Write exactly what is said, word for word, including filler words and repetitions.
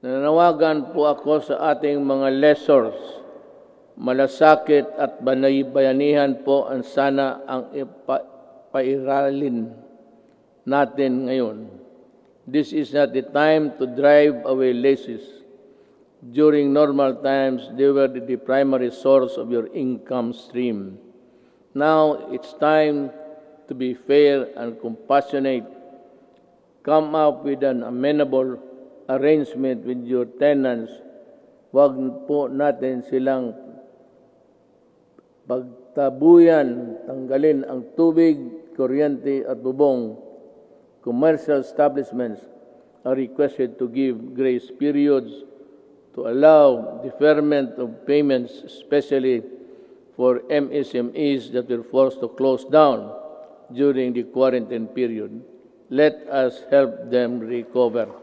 Nananawagan po ako sa ating mga lessors, malasakit at bayanihan po ang sana ang ipairalin natin ngayon. This is not the time to drive away leases. During normal times, they were the primary source of your income stream. Now, it's time to be fair and compassionate. Come up with an amenable arrangement with your tenants. Huwag po natin silang pagtabuyan, tanggalin ang tubig, kuryente at bubong. Commercial establishments are requested to give grace periods to allow deferment of payments, especially for M S M Es that were forced to close down during the quarantine period. Let us help them recover.